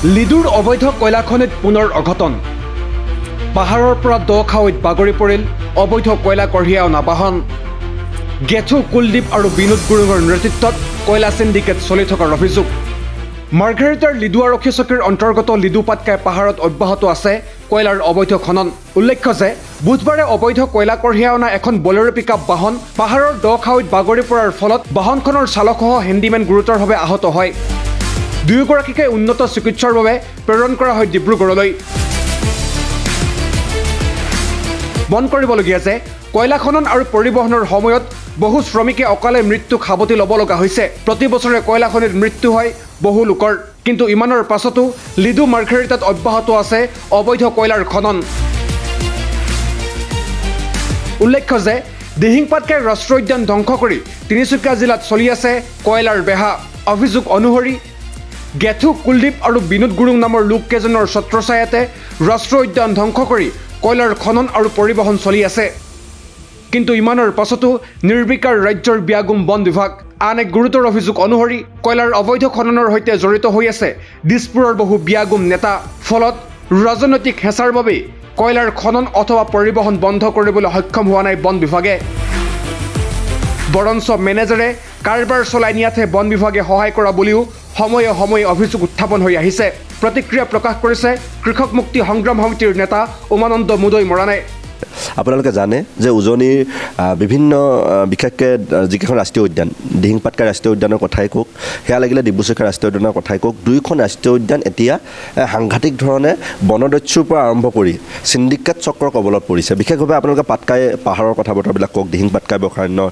লিডুৰ অবৈধ কয়লা খনিত পুনৰ অঘটন পাহাৰৰ পৰা দখাৱৈত বাগৰি পৰিল অবৈধ কয়লা কঢ়িয়াই অনা বাহন গেথু কুলদীপ আৰু বিনোদ গুৰুঙৰ নেতৃত্বত কয়লা সিন্ডিকেট চলি থকাৰ অভিযোগ মাৰ্ঘেৰিটাৰ লিডু আৰক্ষী চকীৰ অন্তৰ্গত লিডু পাটকাই পাহাৰত অব্যাহত আছে কয়লাৰ অবৈধ খনন উল্লেখ্য যে বুধবাৰে অবৈধ কয়লা কঢ়িয়াই অনা এখন বলেৰো পিকআপ বাহন পাহাৰৰ দখাৱৈত বাগৰি পৰাৰ ফলত বাহনখনৰ চালকসহ হেণ্ডিমেন গুৰুতৰভাৱে আহত হয় দুয়োগৰাকীকে উন্নত চিকিৎসাৰ বাবে প্ৰেৰণ কৰা হয় ডিব্ৰুগড়লৈ মন কৰিবলগীয়া যে কয়লা খনন আৰু পৰিবহনৰ সময়ত বহু শ্ৰমিকে অকালে মৃত্যু খাবতি ল'ব লগা হৈছে প্ৰতি বছৰে কয়লা খনিত মৃত্যু হয় বহু লোকৰ কিন্তু ইমানৰ পাছতো লিডু মাৰ্ঘেৰিটাত অব্যাহত আছে অবৈধ কয়লাৰ খনন উল্লেখ্য যে দিহিং পাটকাই ৰাষ্ট্ৰীয় উদ্যান ধ্বংস কৰি তিনিচুকীয়া জিলাত চলি আছে কয়লাৰ বেহা অভিযোগ অনুসৰি গেথু কুলদীপ আৰু বিনোদ গুৰুং নামৰ লোককেইজনৰ ছত্ৰছায়াতে ৰাষ্ট্ৰীয় উদ্যান ধ্বংস কৰি কয়লাৰ খনন আৰু পৰিবহন চলি আছে কিন্তু ইমানৰ পাছতো নিৰ্বিকাৰ ৰাজ্যৰ বিয়াগুম বন বিভাগ আন এক গুৰুতৰ অভিযোগ অনুসৰি কয়লাৰ অবৈধ খননৰ সৈতে জড়িত হৈ আছে দিছপুৰৰ বহু বিয়াগুম নেতা ফলত ৰাজনৈতিক হেঁচাৰ বাবে কয়লাৰ খনন অথবা পৰিবহন বন্ধ কৰিবলৈ সক্ষম হোৱা নাই বন বিভাগে বৰঞ্চ মেনেজাৰে কাৰবাৰ চলাই নিয়াতহে বন বিভাগে সহায় কৰা বুলিও সময়ে সময়ে অভিযোগ উত্থাপন হৈ আহিছে প্ৰতিক্ৰিয়া প্ৰকাশ কৰিছে কৃষক মুক্তি সংগ্ৰাম সমিতিৰ নেতা উমানন্দ মুদৈ মৰাণে আপোনালোকে জানে যে উজনিৰ বিভিন্ন বিশেষকৈ যিকেইখন ৰাষ্ট্ৰীয় উদ্যান দিহিং পাটকাই ৰাষ্ট্ৰীয় উদ্যানৰ কথাই কওক সেয়া লাগিলে ডিব্ৰুচৈখোৱা ৰাষ্ট্ৰীয় উদ্যানৰ কথাই কওক দুয়োখন ৰাষ্ট্ৰীয় উদ্যান এতিয়া সাংঘাতিক ধৰণে বনদস্যুৰ পৰা আৰম্ভ কৰি সিন্ডিকেট চক্ৰৰ কবলত পৰিছে বিশেষভাৱে আপোনালোকে পাটকাই পাহাৰৰ কথা বতৰাবিলাক কওক দিহিং পাটকাই অভয়াৰণ্যৰ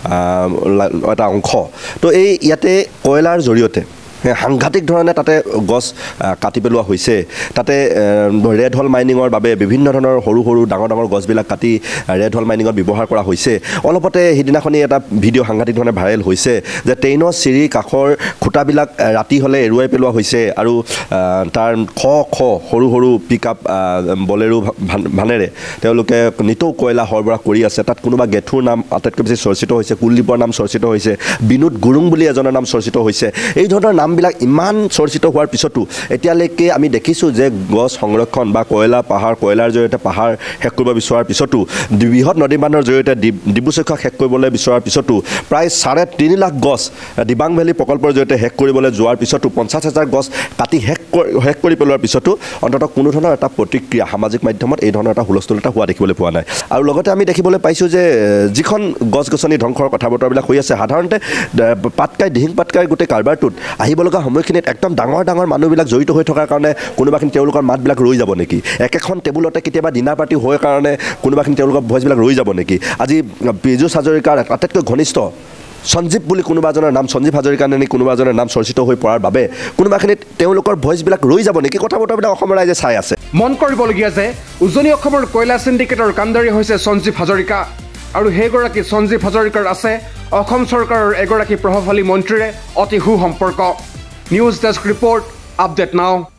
এটা অংশ তো এই ইয়াতে কয়লাৰ জৰিয়তে সাংঘাতিক ধৰণে তাতে গছ কাটি পেলোৱা হৈছে তাতে ৰেড হল মাইনিঙৰ বাবে বিভিন্ন ধৰণৰ সৰু সৰু ডাঙৰ ডাঙৰ গছবিলাক কাটি ৰেড হল মাইনিঙত ব্যৱহাৰ কৰা হৈছে অলপতে সেইদিনাখনি এটা ভিডিঅ' সাংঘাতিক ধৰণে ভাইৰেল হৈছে যে ট্ৰেইনৰ চিৰিৰ কাষৰ খুঁটাবিলাক ৰাতি হ'লে এৰুৱাই পেলোৱা হৈছে আৰু তাৰ সৰু সৰু পিকআপ বলেৰো ভানেৰে তেওঁলোকে নিতৌ কয়লা সৰবৰাহ কৰি আছে তাত কোনোবা গেথুৰ নাম আটাইতকৈ বেছি চৰ্চিত হৈছে কুলদীপৰ নাম চৰ্চিত হৈছে বিনোদ গুৰুং বুলি এজনৰ নাম চৰ্চিত হৈছে এই ধৰণৰ নামবিলাক ইমান চৰ্চিত হোৱাৰ পিছতো এতিয়ালৈকে আমি দেখিছোঁ যে গছ সংৰক্ষণ বা কয়লা পাহাৰ কয়লাৰ জৰিয়তে পাহাৰ শেষ কৰিব বিচৰাৰ পিছতো বৃহৎ নদীবান্ধৰ জৰিয়তে ডিব্ৰুচৈখোৱা শেষ কৰিবলৈ বিচৰাৰ পিছতো প্ৰায় 3.5 লাখ গছ দিবাং ভেলী প্ৰকল্পৰ জৰিয়তে শেষ কৰিবলৈ যোৱাৰ পিছতো 50,000 গছ কাটি শেষ কৰি পেলোৱাৰ পিছতো অন্ততঃ কোনো ধৰণৰ এটা প্ৰতিক্ৰিয়া সামাজিক মাধ্যমত এই ধৰণৰ এটা হুলস্থুলতা হোৱা দেখিবলৈ পোৱা নাই আৰু লগতে আমি দেখিবলৈ পাইছোঁ যে যিখন গছ গছনি ধ্বংসৰ কথা বতৰাবিলাক হৈ আছে সাধাৰণতে পাটকাই দিহিং পাটকাই গোটেই কাৰবাৰটোত আহিব লগা সময়খিনিত একদম ডাঙৰ ডাঙৰ মানুহবিলাক জড়িত হৈ থকাৰ কাৰণে কোনোবাখিনি তেওঁলোকৰ মাতবিলাক ৰৈ যাব নেকি একেখন টেবুলতে কেতিয়াবা ডিনাৰ পাৰ্টি হোৱাৰ কাৰণে কোনোবাখিনি তেওঁলোকৰ ভইচবিলাক ৰৈ যাব নেকি আজি পীযুষ হাজৰিকাৰ আটাইতকৈ ঘনিষ্ঠ সঞ্জীৱ বুলি কোনোবা এজনৰ নাম সঞ্জীৱ হাজৰিকা নে কোনোবা এজনৰ নাম চৰ্চিত হৈ পৰাৰ বাবে কোনোবাখিনিত তেওঁলোকৰ ভইচবিলাক ৰৈ যাব নেকি কথা বতৰাবিলাক অসমৰ ৰাইজে চাই আছে মন কৰিবলগীয়া যে উজনি অসমৰ কয়লা সিন্ডিকেটৰ কাণ্ডাৰী হৈছে সঞ্জীৱ হাজৰিকা আৰু সেইগৰাকী সঞ্জীৱ হাজৰিকাৰ আছে অসম চৰকাৰৰ এগৰাকী প্ৰভাৱশালী মন্ত্ৰীৰে অতি সুসম্পৰ্ক নিউজ ডেস্ক ৰিপৰ্ট আপডেট নাও